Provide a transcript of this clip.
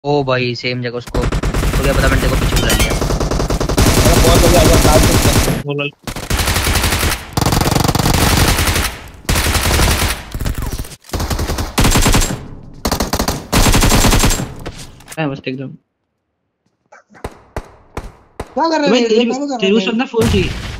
ओ भाई सेम जगह उसको तो क्या पता मैंने तेरे को पीछे बुला लिया। बहुत बढ़िया आइडिया काट सकते हैं बोल। है मस्त एकदम। क्या कर रहे भाई थे, तेरी क्या कर तेरी रहे उस थे? वक्त ना फुल थी।